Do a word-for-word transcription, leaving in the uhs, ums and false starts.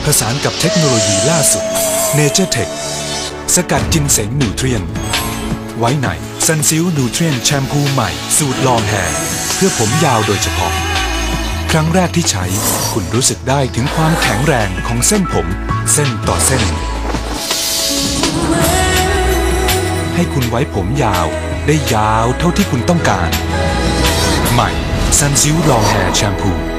ผสานกับเทคโนโลยีล่าสุด NatureTech สกัดจินเสงนูเทรียนไว้ในซันซิลนูเทรียนแชมพูใหม่สูตรลองแฮร์เพื่อผมยาวโดยเฉพาะครั้งแรกที่ใช้คุณรู้สึกได้ถึงความแข็งแรงของเส้นผมเส้นต่อเส้นให้คุณไว้ผมยาวได้ยาวเท่าที่คุณต้องการใหม่ซันซิลลองแฮร์แชมพู